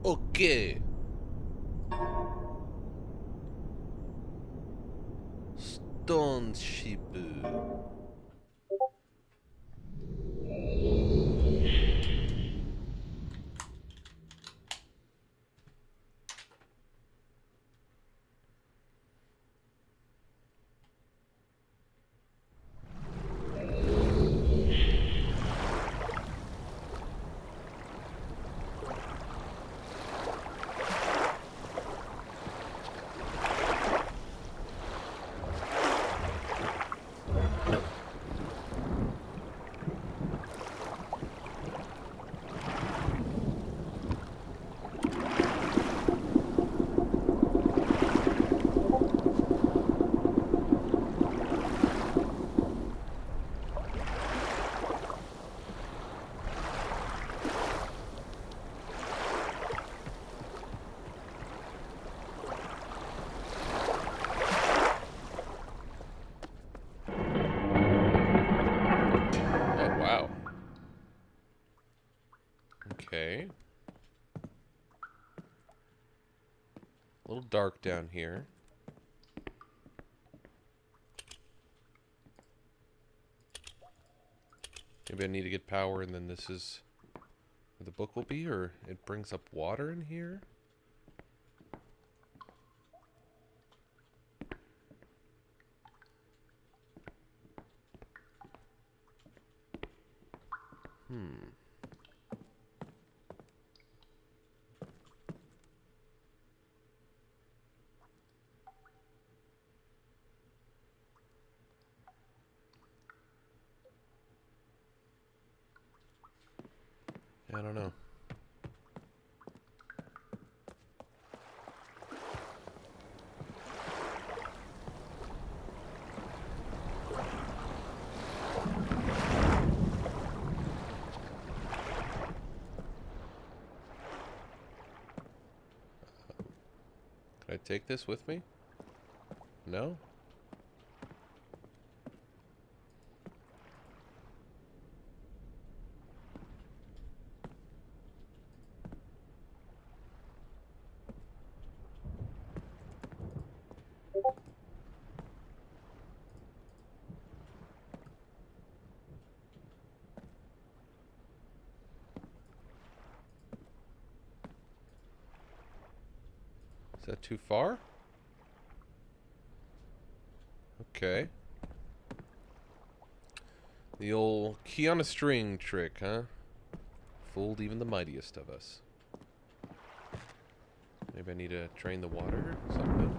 Okay. Stone Shibu. Oh, wow. Okay. A little dark down here. Maybe I need to get power and then this is where the book will be, or it brings up water in here? Hmm. I don't know. Can I take this with me? No? Is that too far? Okay. The old key on a string trick, huh? Fooled even the mightiest of us. Maybe I need to drain the water or something?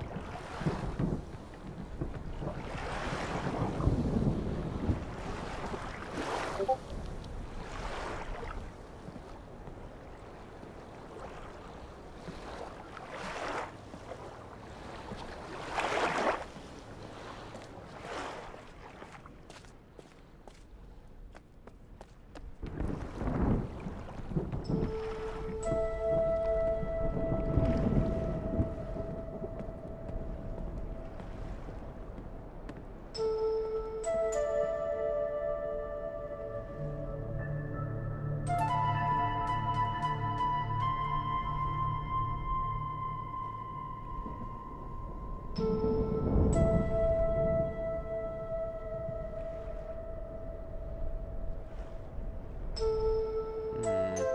Hmm.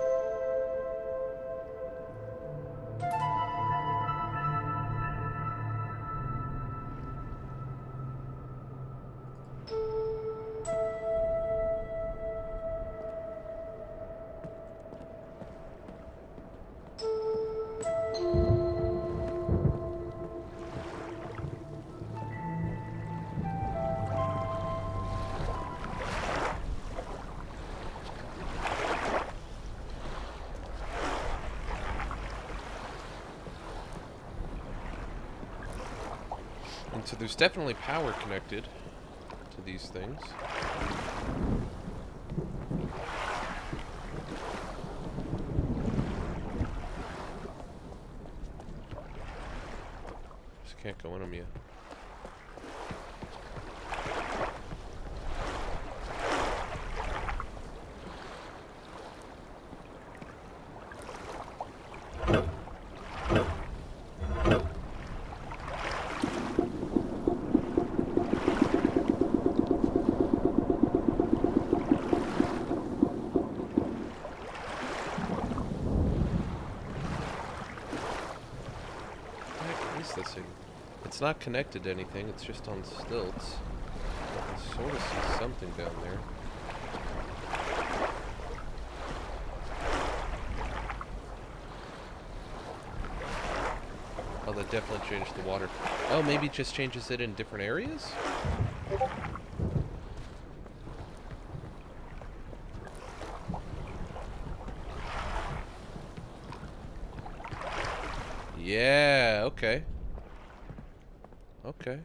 And so there's definitely power connected to these things. Just can't go in them yet. accessing. It's not connected to anything, it's just on stilts. I can sort of see something down there. Oh, that definitely changed the water. Oh, maybe it just changes it in different areas? Yeah, okay. Okay.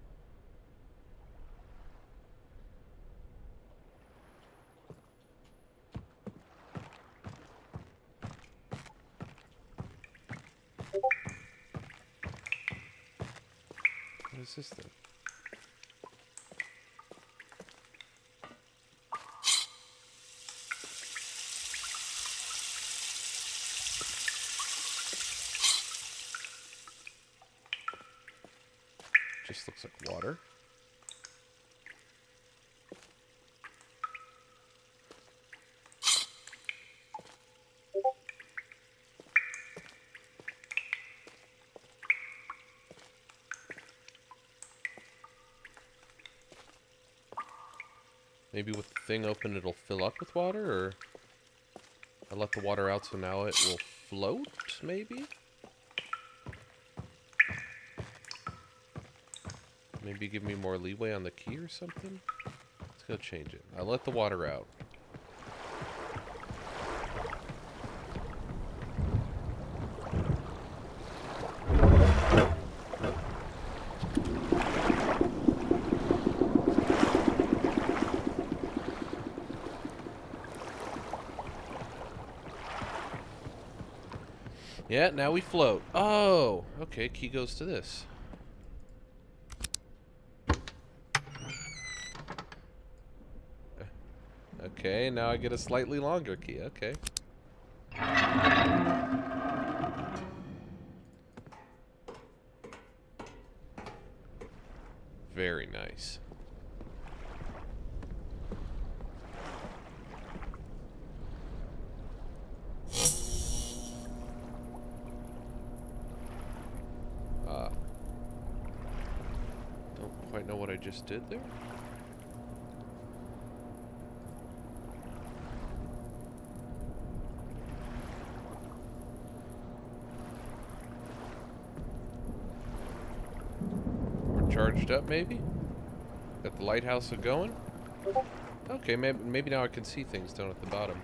What is this then? Just looks like water. Maybe with the thing open it'll fill up with water, or I let the water out so now it will float, maybe? Maybe give me more leeway on the key or something? Let's go change it. I let the water out. Yeah, now we float. Oh, okay, key goes to this. Okay, now I get a slightly longer key. Okay. Very nice. Don't quite know what I just did there. Charged up, maybe? Got the lighthouse going? Okay, maybe now I can see things down at the bottom.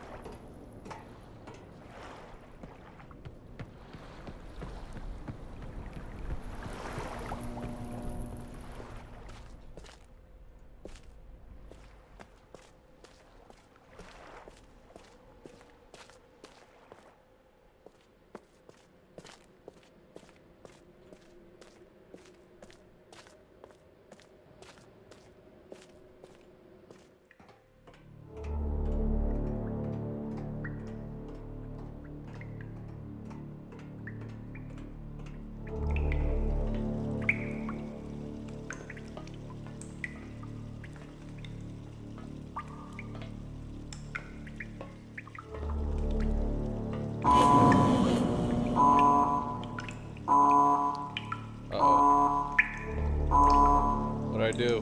What'd I do?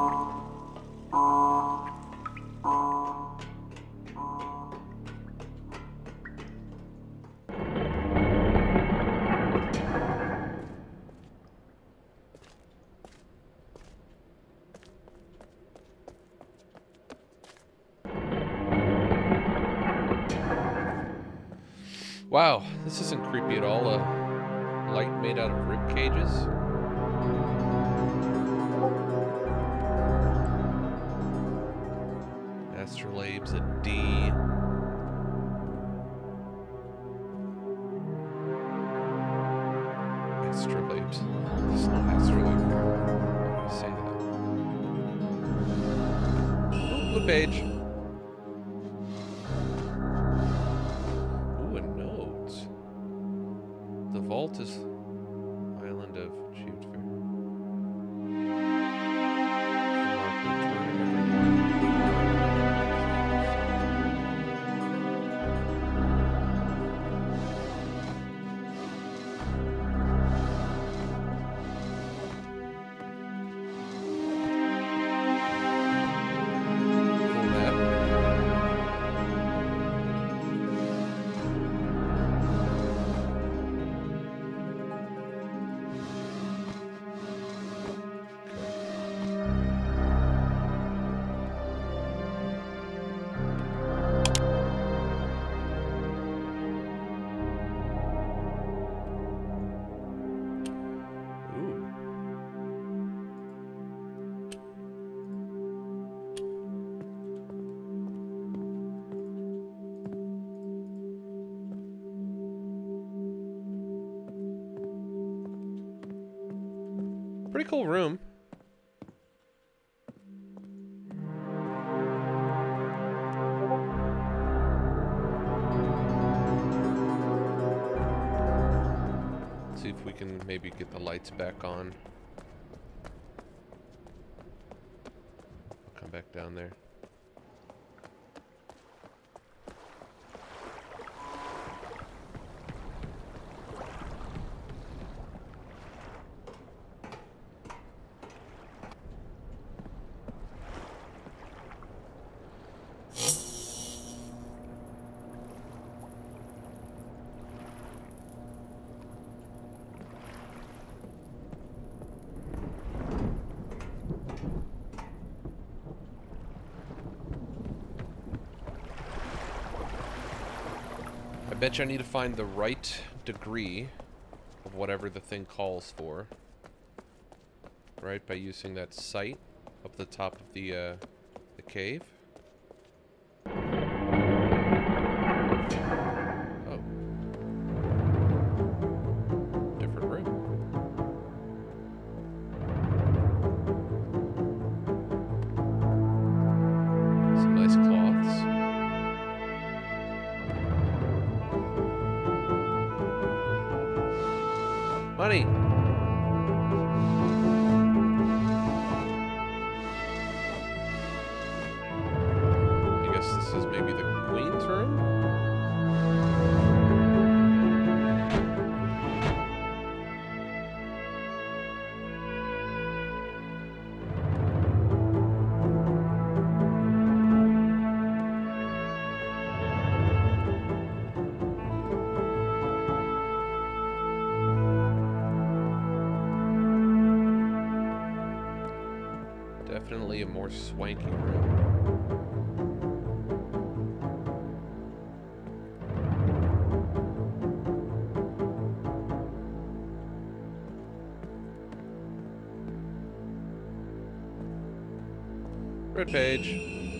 Wow, this isn't creepy at all. A light made out of rib cages. Astrolabes, a D. Astrolabes. There's no astrolabe. Why did I say that? Oh, blue page. Ooh, and notes. The vault is island of achieved fair. Pretty cool room. Let's see if we can maybe get the lights back on. I'll come back down there. I bet you I need to find the right degree of whatever the thing calls for. Right, by using that sight up the top of the cave. Oh. Different room. Some nice cloths. Money! I guess this is maybe the Queen's room? Definitely a more swanky room. Red page.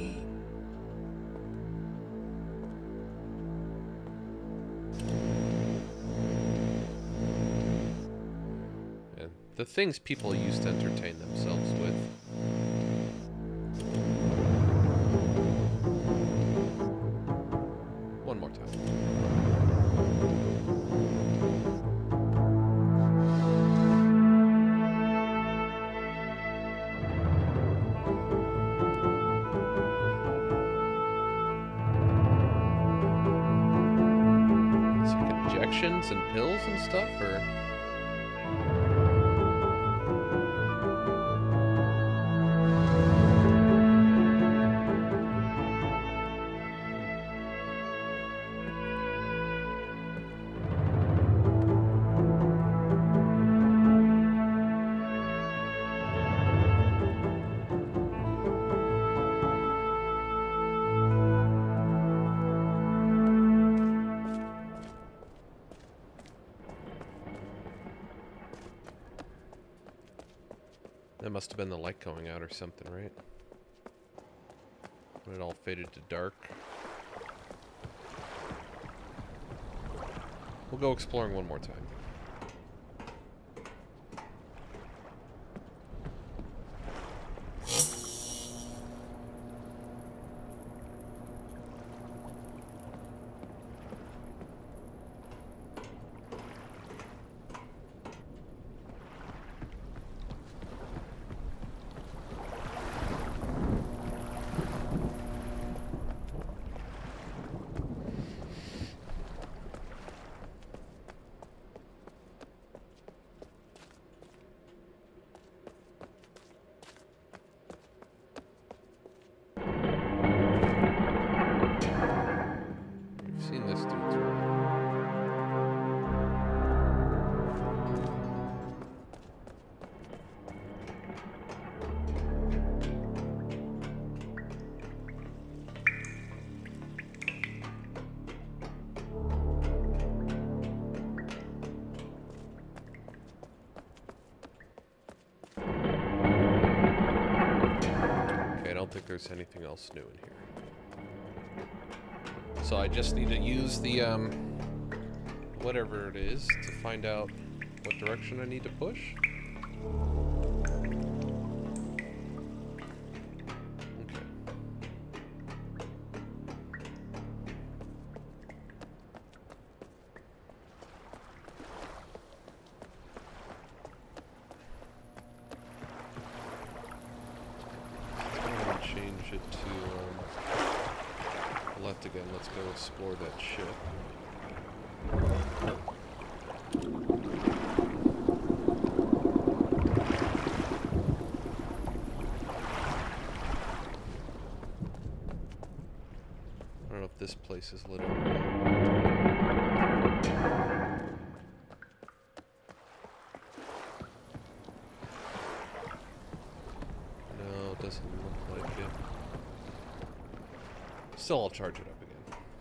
Yeah, the things people used to entertain themselves with. One more time. It's like injections and pills and stuff, or... That must have been the light going out or something, right? When it all faded to dark. We'll go exploring one more time. Think there's anything else new in here. So I just need to use the whatever it is to find out what direction I need to push. left again. Let's go explore that ship. I don't know if this place is lit up. No, it doesn't look like it. Still, I'll charge it up again.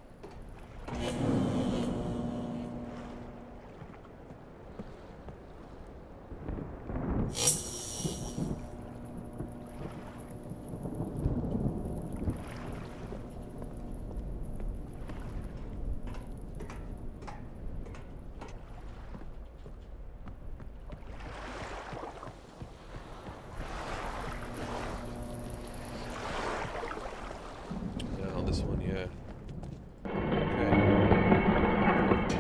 This one, yeah. Okay.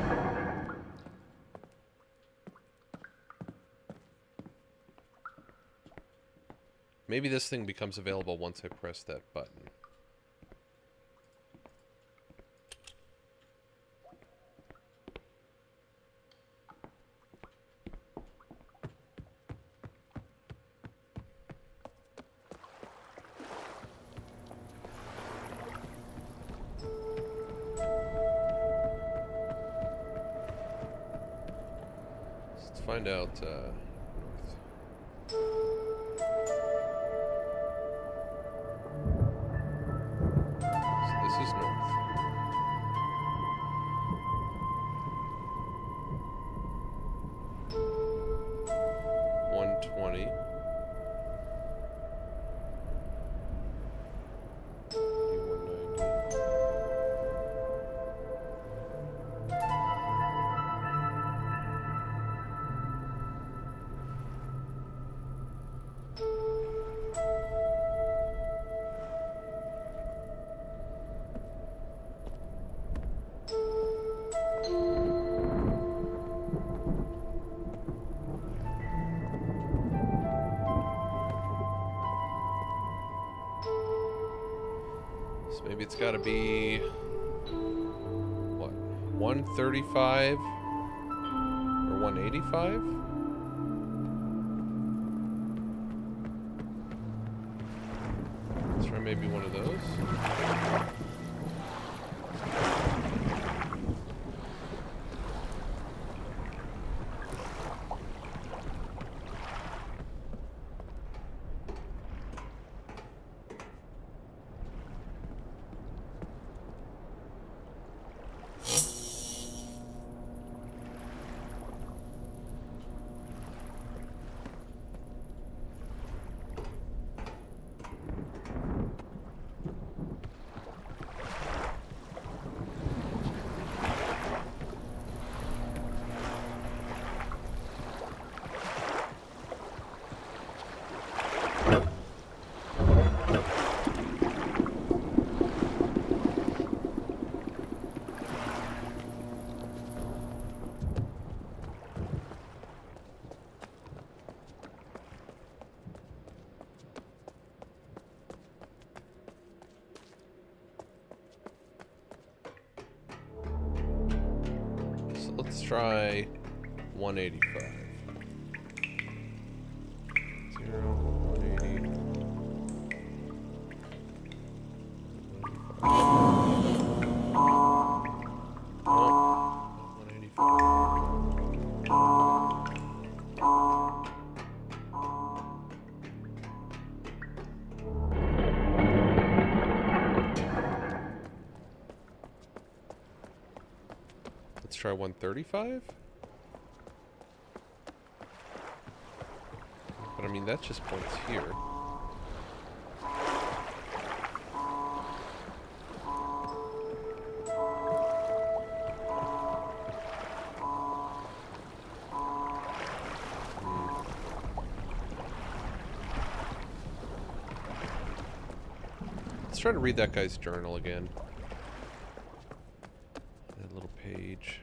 Maybe this thing becomes available once I press that button. Find out, so this is north. $120. Maybe it's got to be, what, 135 or 185? Let's try maybe one of those. Let's try 185. 0, 180. Oh, 185. Let's try 135. But I mean, that just points here. Let's try to read that guy's journal again. That little page.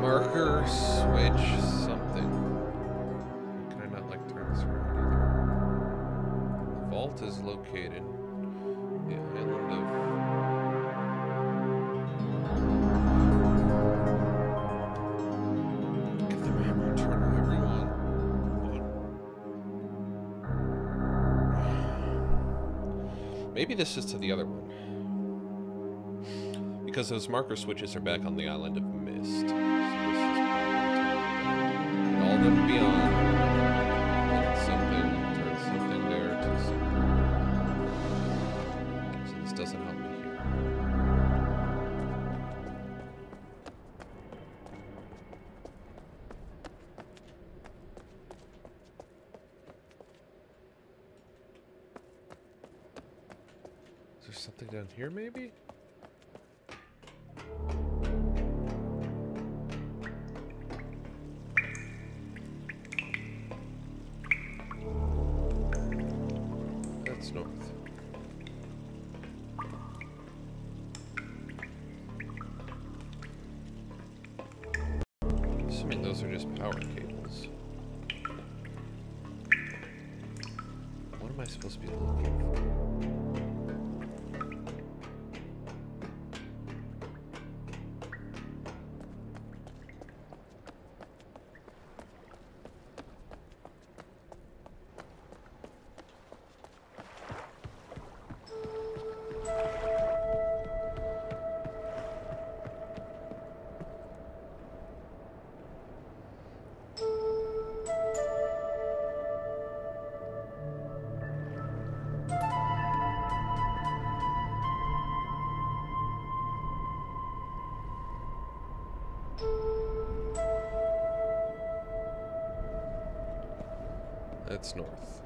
Marker switch something. Can I not like turn this around either? The vault is located. The island of. Give the hammer turn to everyone. Maybe this is to the other one. Because those marker switches are back on the island of Mist. So this is probably all of them beyond. And something turns something there to something. So this doesn't help me here. Is there something down here maybe? North. Assuming those are just power cables. What am I supposed to be looking for? That's north.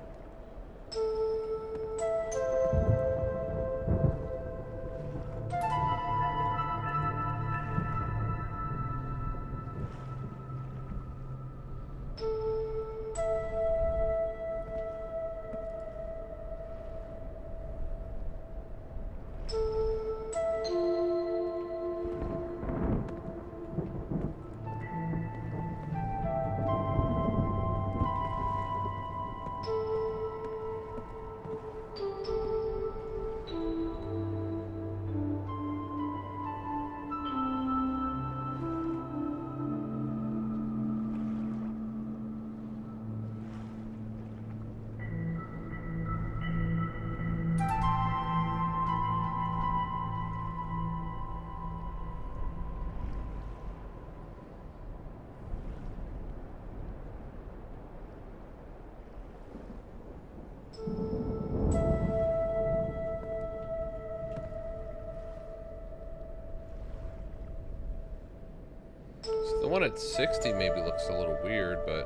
So the one at 60 maybe looks a little weird, but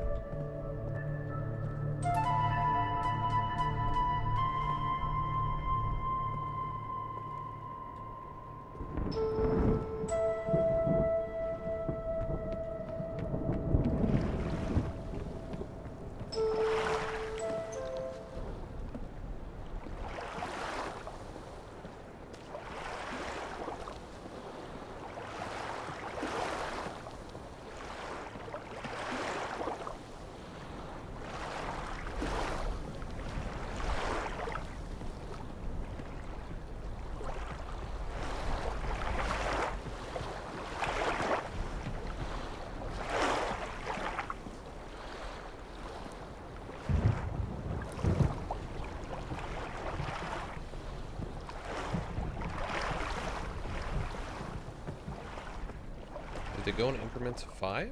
they go in increments of 5?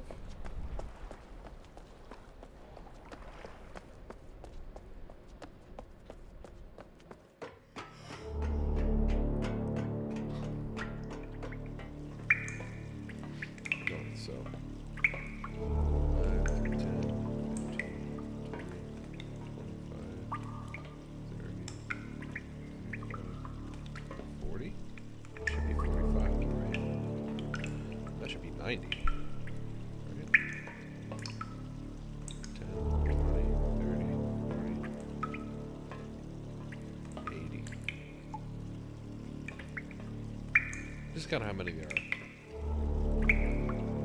North, so 5, 10, 15, 20, 25, 30, 40. Should be 45, right? That should be 90. Right? 10, 20, 30, 40, 80. Just count how many there are.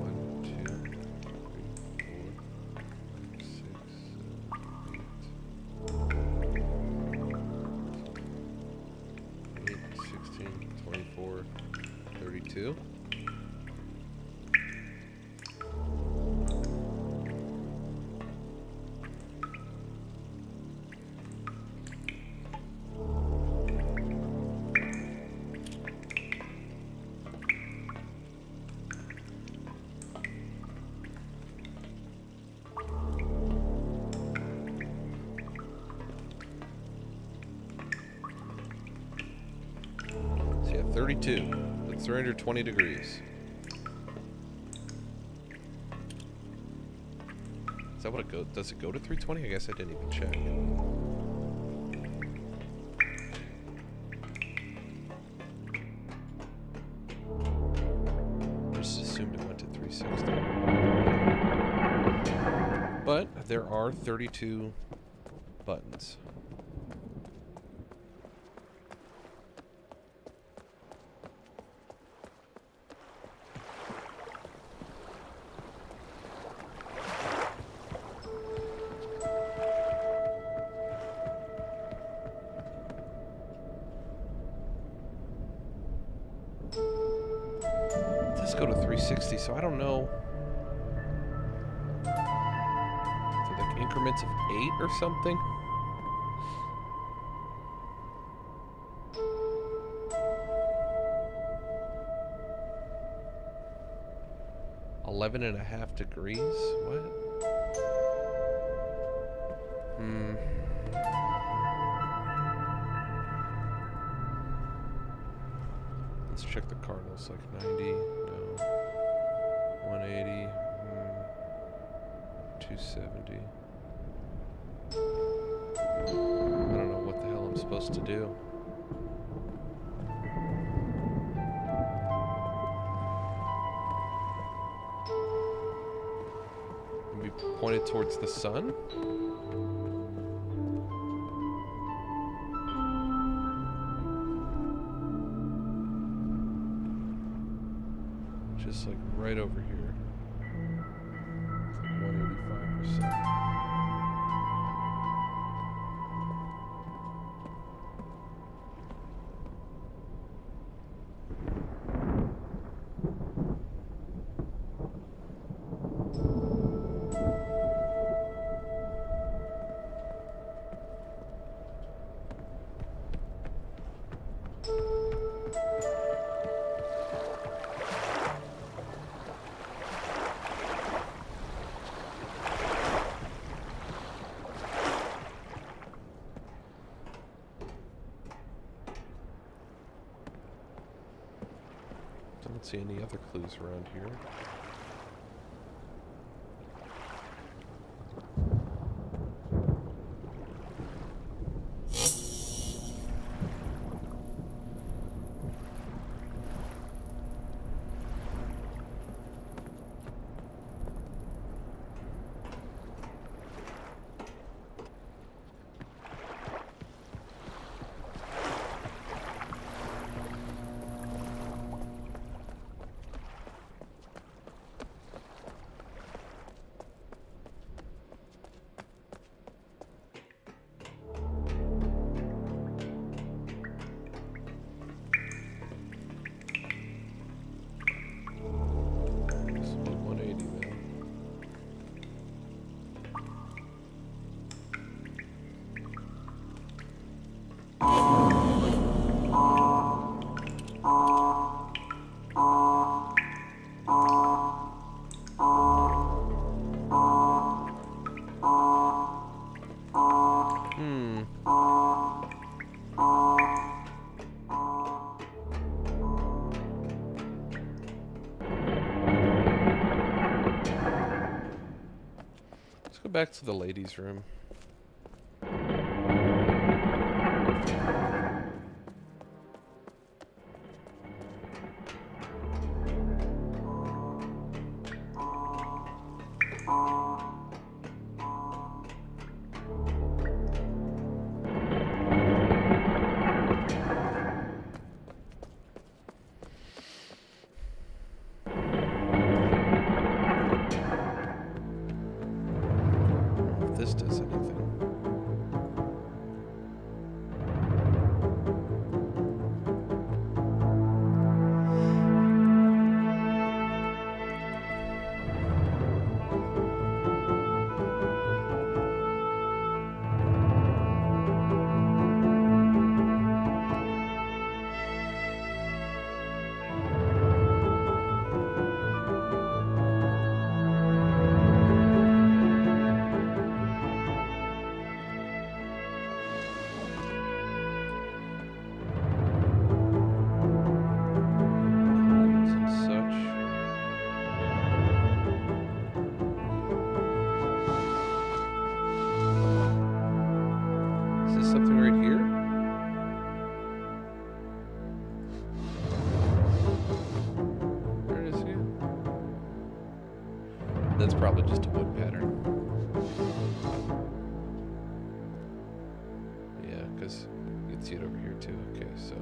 32. That's 320 degrees. Is that what it goes? Does it go to 320? I guess I didn't even check. Just assumed it went to 360. But there are 32 buttons. Let's go to 360, so I don't know. So like increments of 8 or something? $11.5 degrees? What? Let's check the cardinals, like 90, no. 180, 270. I don't know what the hell I'm supposed to do. Be pointed towards the sun? Just like right over here. 185%. Don't see any other clues around here. Back to the ladies' room. This does anything. That's probably just a wood pattern. Yeah, because you can see it over here too. Okay, so.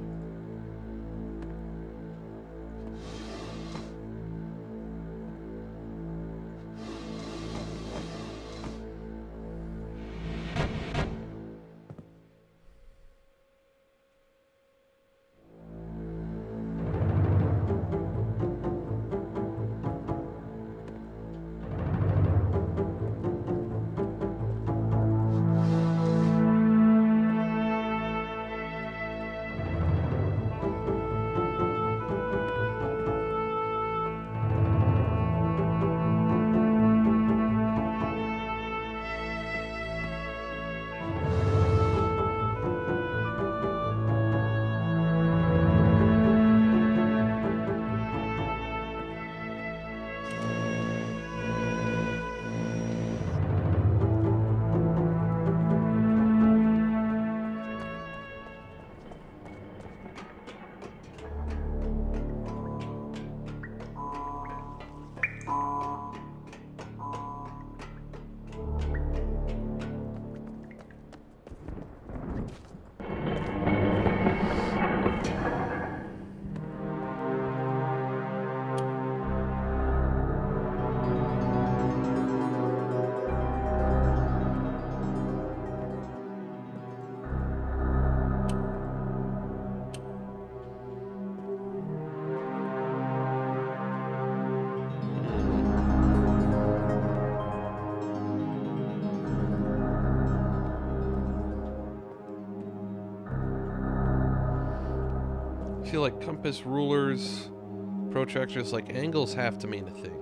I feel like compass, rulers, protractors, like angles have to mean a thing.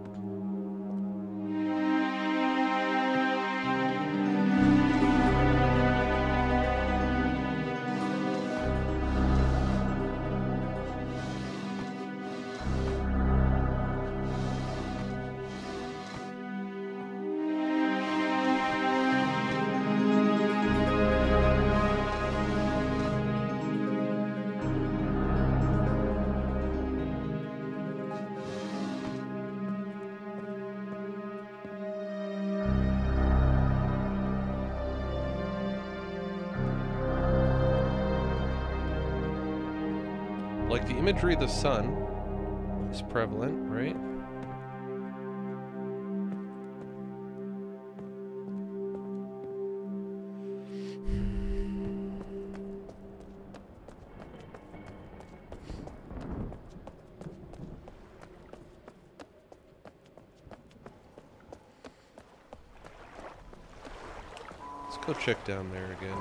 Like the imagery of the sun is prevalent, right? Let's go check down there again.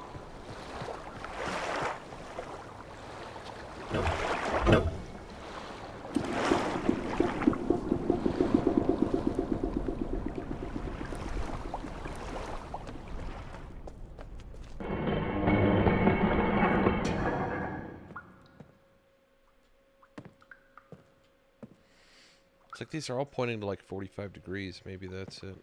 It's like these are all pointing to like 45 degrees. Maybe that's it.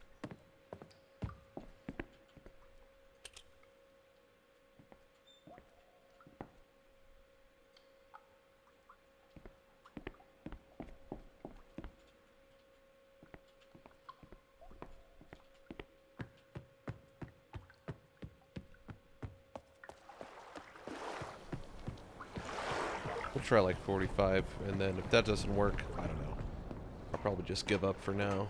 We'll try like 45, and then if that doesn't work, I don't know. I'll probably just give up for now.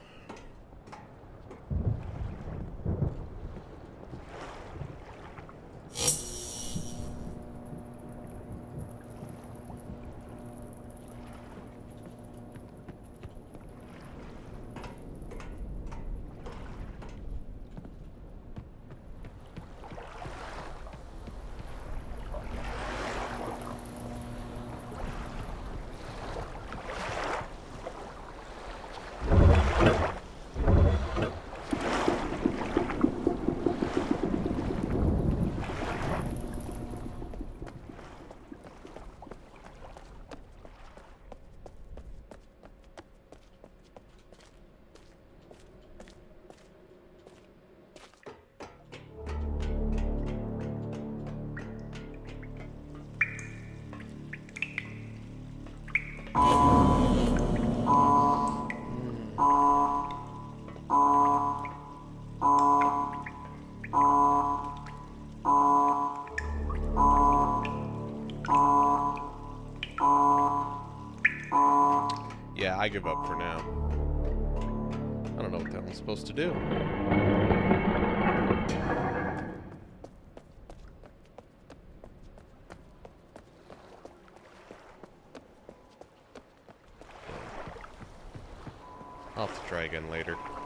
I give up for now. I don't know what the hell I'm supposed to do. I'll have to try again later.